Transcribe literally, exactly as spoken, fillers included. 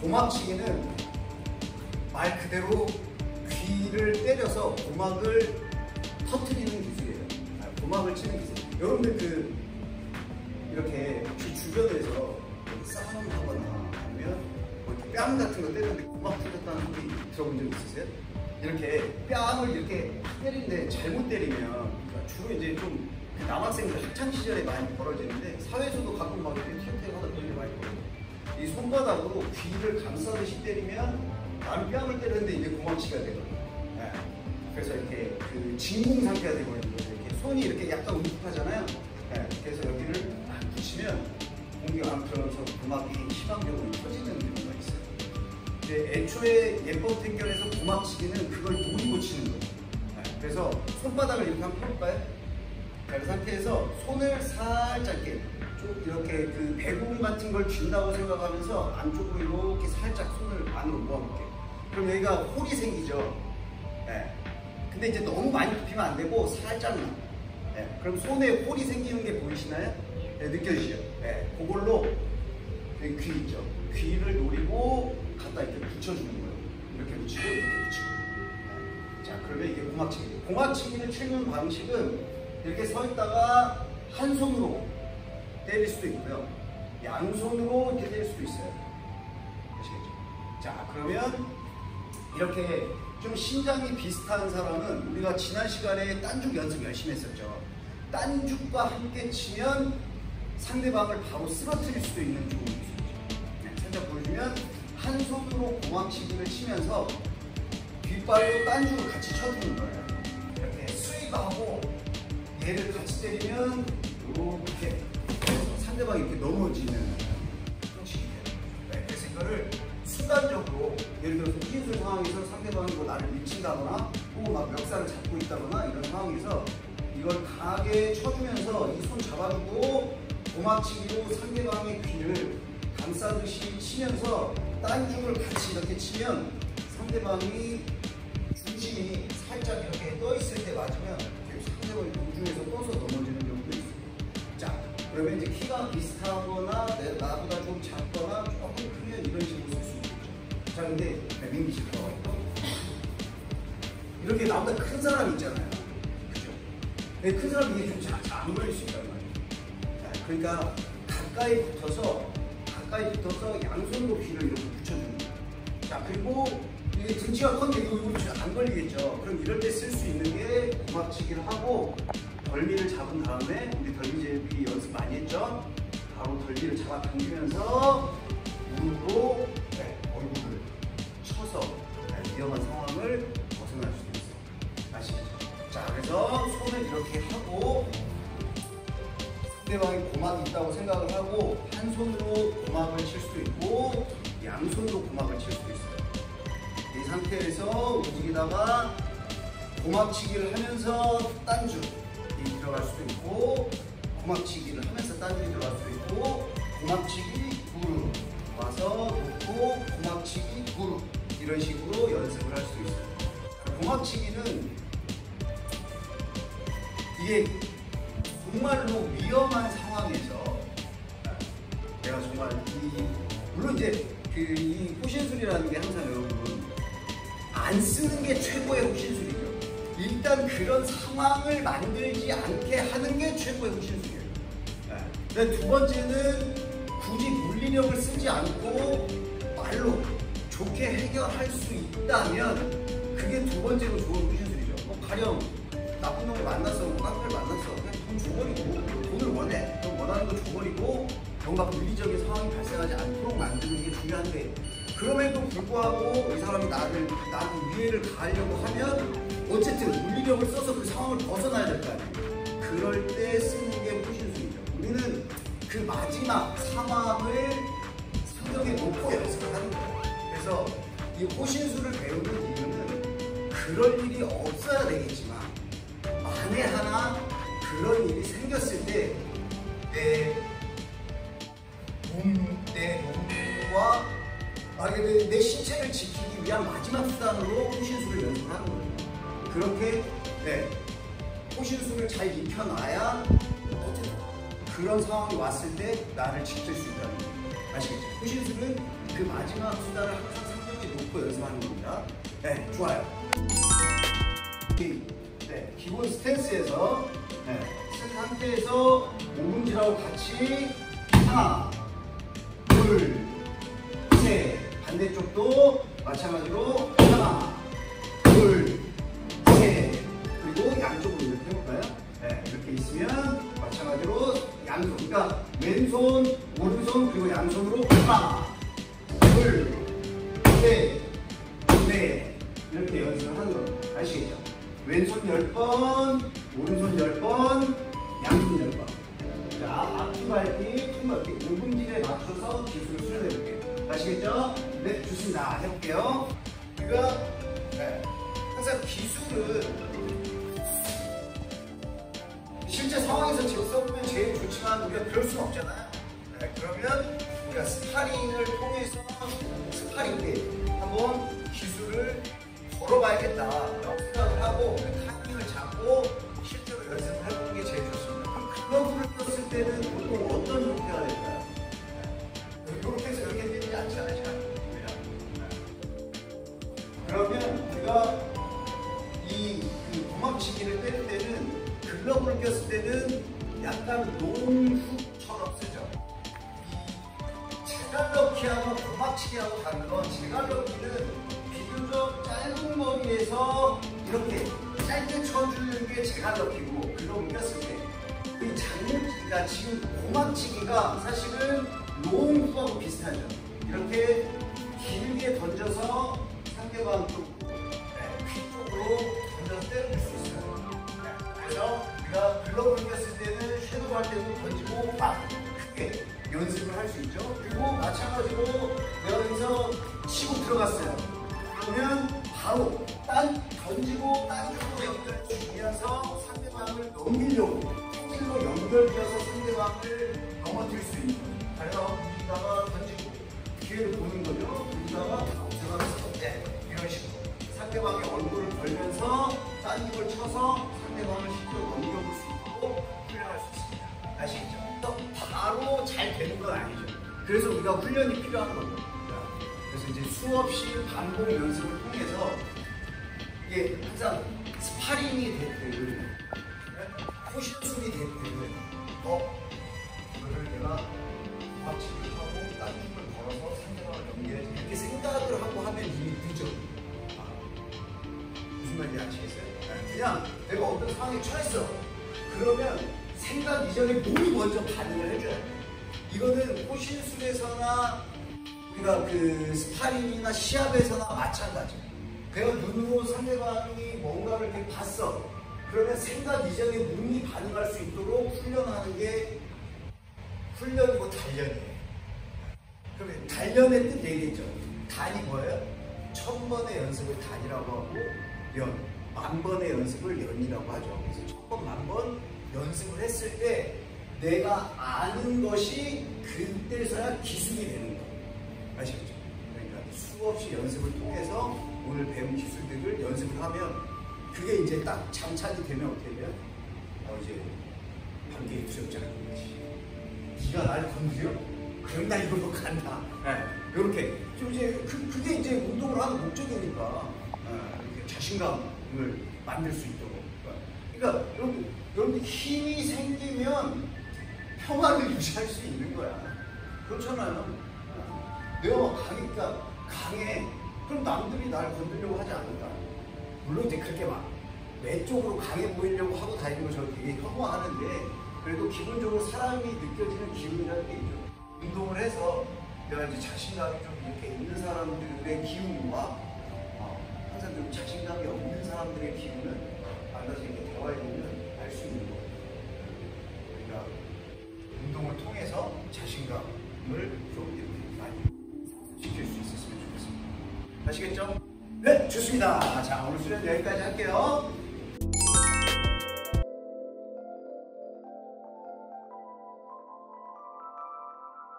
고막치기는 말 그대로 귀를 때려서 고막을 터트리는 기술이에요. 고막을 치는 기술. 여러분들 그 이렇게 귀 주변에서 싸움 하거나 아니면 뭐 이렇게 뺨 같은 거 때리는데 고막 터졌다는 소리 들어본 적 있으세요? 이렇게 뺨을 이렇게 때리는데 잘못 때리면 그러니까 주로 이제 좀 남학생들 학창 시절에 많이 벌어지는데 사회에서도 가끔 막 이렇게 튀어튀어 하다 그런 게 많이 벌어져요. 이 손바닥으로 귀를 감싸듯이 때리면 남 뺨을 때리는데 이제 고막치기가 되거든요. 네. 그래서 이렇게 그 진공 상태가 되거든요. 이렇게 손이 이렇게 약간 움푹하잖아요. 네. 그래서 여기를 딱 붙이면 공기가 안 들어가서 고막이 시방적으로 터지는 경우가 있어요. 이제 애초에 예법 택견에서 고막치기는 그걸 노리고 치는 거예요. 네. 그래서 손바닥을 이렇게 한번 펴볼까요? 그 상태에서 손을 살짝 이렇게 좀 이렇게 그 배구공 같은 걸 쥔다고 생각하면서 안쪽으로 이렇게 살짝 손을 안으로 모아볼게요. 그럼 여기가 홀이 생기죠. 네. 근데 이제 너무 많이 굽히면 안 되고 살짝만. 네. 그럼 손에 홀이 생기는 게 보이시나요? 네, 느껴지죠? 네. 그걸로 귀 있죠. 귀를 노리고 갖다 이렇게 붙여주는 거예요. 이렇게 붙이고 이렇게 붙이고. 네. 자, 그러면 이게 고막치기. 고막치기를 치는 방식은 이렇게 서 있다가 한 손으로 때릴 수도 있고요. 양손으로 이렇게 때릴 수도 있어요. 아시겠죠? 자, 그러면 이렇게 좀 신장이 비슷한 사람은 우리가 지난 시간에 딴죽 연습 열심히 했었죠. 딴죽과 함께 치면 상대방을 바로 쓰러뜨릴 수도 있는 좋은 기술이죠. 네, 살짝 보여주면 한 손으로 고막치기를 치면서 뒷발로 딴죽을 같이 쳐주는 거예요. 이렇게 스윕하고 얘를 같이 때리면 이렇게 상대방이 이렇게 넘어지는 그런 식이 돼요. 네, 그래서 이거를 순간적으로 예를 들어서 후진술 상황에서 상대방이 뭐 나를 밀친다거나 혹은 막 멱살을 잡고 있다거나 이런 상황에서 이걸 강하게 쳐주면서 이 손 잡아주고 고막치기로 상대방의 귀를 감싸듯이 치면서 딴죽을 같이 이렇게 치면 상대방이 중심이 살짝 이렇게 떠있을 때 맞으면 상대방이 공중에서 떠서 넘어지는 경우도 있어요. 자, 그러면 이제 키가 비슷하거나 내, 나보다 좀 작거나 조금 크면 이런 식으로 쓸 수 있겠죠. 자, 근데 민기 씨 들어가 있고 이렇게 나보다 큰 사람 있잖아요. 그죠? 근데 큰 사람 이게 좀 잘 안 걸릴 수 있단 말이에요. 자, 그러니까 가까이 붙어서 가까이 붙어서 양손으로 귀를 이렇게 붙여주는 거예요. 자, 그리고 이게 등치가 컸는데 이거, 이거 안 걸리겠죠. 그럼 이럴 때 쓸 수 있는 게 고막치기를 하고 덜미를 잡은 다음에 우리 덜미제비 연습 많이 했죠. 바로 덜미를 잡아 당기면서 무릎으로 네, 얼굴을 쳐서 네, 위험한 상황을 벗어날 수 있어요. 아시겠죠? 자, 그래서 손을 이렇게 하고 상대방이 고막이 있다고 생각을 하고 한 손으로 고막을 칠 수도 있고 양손으로 고막을 칠 수도 있어요. 이 상태에서 움직이다가 고막치기를 하면서 딴죽이 들어갈 수도 있고 고막치기를 하면서 딴죽이 들어갈 수도 있고 고막치기 무릎 와서 놓고 고막치기 무릎 이런 식으로 연습을 할 수 있어요. 고막치기는 이게 정말로 위험한 상황에서 내가 정말 이 물론 이제 그 이 호신술이라는 게 항상 여러분 안 쓰는 게 최고의 호신술이죠. 일단 그런 상황을 만들지 않게 하는 게 최고의 호신술이에요. 네. 두 번째는 굳이 물리력을 쓰지 않고 말로 좋게 해결할 수 있다면 그게 두 번째로 좋은 호신술이죠. 뭐 가령 나쁜 놈을 만났어, 뭐 깡패를 만났어, 그냥 돈 줘버리고 돈을 원해, 돈 원하는 거 줘버리고 뭔가 물리적인 상황이 발생하지 않도록 만드는 게 중요한데 그럼에도 불구하고 이 사람이 나를, 나한테 위해를 가하려고 하면 어쨌든 물리력을 써서 그 상황을 벗어나야 될 거 아니에요. 그럴 때 쓰는 게 호신술이죠. 우리는 그 마지막 상황을 상정해 놓고 연습을 하는 거예요. 그래서 이 호신술을 배우는 이유는 그럴 일이 없어야 되겠지만 만에 하나 그런 일이 생겼을 때 내 몸, 내 몸과 만약에 내, 내 신체를 지키기 위한 마지막 수단으로 호신술을 연습하는 거예요. 그렇게 네, 호신술을 잘 익혀놔야 어쨌든 그런 상황이 왔을 때 나를 지킬 수 있다는 거예요. 아시겠죠? 호신술은 그 마지막 수단을 항상 상당히 놓고 연습하는 겁니다. 네, 좋아요. 네, 기본 스탠스에서 네, 쓴 상태에서 오분지라고 같이 하나, 둘, 셋. 반대쪽도 마찬가지로 하나, 둘, 셋. 그리고 양쪽으로 이렇게 해볼까요? 네, 이렇게 있으면 마찬가지로 양손. 그러니까 왼손, 오른손, 그리고 양손으로 하나, 둘, 셋, 넷. 이렇게 연습을 하는 겁니다. 아시겠죠? 왼손 열 번, 오른손 열 번, 양손 열 번. 자, 앞뒤 밟기, 퉁 밟기, 오분질에 맞춰서 기술을 수련해볼게요. 아시겠죠? 네, 좋습니다. 해볼게요. 우리가 네, 항상 기술은 실제 상황에서 지금 써보면 제일 좋지만 우리가 그럴 수는 없잖아요. 네, 그러면 우리가 스파링을 통해서 스파링 때 한번 기술을 걸어봐야겠다라고 생각을 하고 그 타이밍을 잡고 실제로 연습을 해보는 게 제일 좋습니다. 그럼 글러브를 꼈을 때는 보통 어떤 형태가 될까요? 이렇게 해서 이렇게 되지 않잖아요. 그러면 우리가 이 그 고막치기를 때릴 때는 글러브를 꼈을 때는 약간 롱훅처럼 쓰죠. 이 제갈럭키하고 고막치기하고 다른 건 제갈럭키는 비교적 짧은 거리에서 이렇게 짧게 쳐주는 게 제갈럭키고 글러브 꼈을 때 이 장르, 그러니까 지금 고막치기가 사실은 롱훅하고 비슷하죠. 이렇게 길게 던져서 상대방 쪽 귀 쪽으로 던져서 때려줄 수 있어요. 그래서 우리가 글러브를 꼈을 때는 섀도우 할 때도 던지고 막 크게 연습을 할 수 있죠. 그리고 마찬가지로 내가 여기서 치고 들어갔어요. 그러면 바로 딴 던지고 딴 쪽으로 연결해주면서 상대방을 넘기려고 로 연결되어서 상대방을 넘어뜨릴 수 있는 거예요. 그래서 우리다가 던지고 기회를 보는 거죠. 우리다가 들어가서 네, 이런 식으로 상대방의 얼굴을 벌면서 딴 입을 쳐서 상대방을 실제로 넘겨볼 수 있고 훈련할 수 있습니다. 아시겠죠? 바로 잘 되는 건 아니죠. 그래서 우리가 훈련이 필요한 겁니다. 그래서 이제 수없이 반복 연습을 통해서 이게 항상 스파링이 됐든 포션술이 됐든 어? 이거를 내가 고막치기를 하고 딴 힘을 걸어서 상대방을 연결해서 이렇게 생각을 하고 하면 이미 늦죠. 아, 무슨 말인지 아시겠어요? 그냥 내가 어떤 상황에 처했어. 그러면 생각 이전에 몸이 먼저 반응을 해줘야 돼. 이거는 호신술에서나 우리가 그 스파링이나 시합에서나 마찬가지야. 내가 눈으로 상대방이 뭔가를 이렇게 봤어. 그러면 생각 이전에 몸이 반응할 수 있도록 훈련하는 게 훈련이고 단련이에요. 그러면 단련의 뜻 얘기했죠. 단이 뭐예요? 천 번의 연습을 단이라고 하고 연, 만 번의 연습을 연이라고 하죠. 그래서 천 번, 만 번 연습을 했을 때 내가 아는 것이 그때서야 기술이 되는 거예요. 아시겠죠? 그러니까 수없이 연습을 통해서 오늘 배운 기술들을 연습을 하면 그게 이제 딱 장착이 되면 어떻게 돼요? 어, 이제 관계의 두렵잖아요. 네가 날 건드려? 그럼 나 이걸로 간다. 네. 이렇게. 좀 이제 그, 그게 이제 운동을 하는 목적이니까 네. 이렇게 자신감을 만들 수 있도록. 그러니까 여러분, 여러분 힘이 생기면 평화를 유지할 수 있는 거야. 그렇잖아요. 네. 내가 강니까 강해. 그럼 남들이 날 건드려고 하지 않을까? 물론 이제 그렇게 막 외적으로 강해 보이려고 하고 다니는 거 저는 되게 혐오하는데 그래도 기본적으로 사람이 느껴지는 기운이라는 게 있죠. 운동을 해서 내가 이제 자신감이 좀 이렇게 있는 사람들의 기운과 어, 항상 좀 자신감이 없는 사람들의 기운은 만나서 이렇게 대화해보면 알 수 있는 거예요. 그러니까 운동을 통해서 자신감을 좀 이렇게 많이 지킬 수 있었으면 좋겠습니다. 아시겠죠? 네, 좋습니다. 자, 오늘 수련 여기까지 할게요.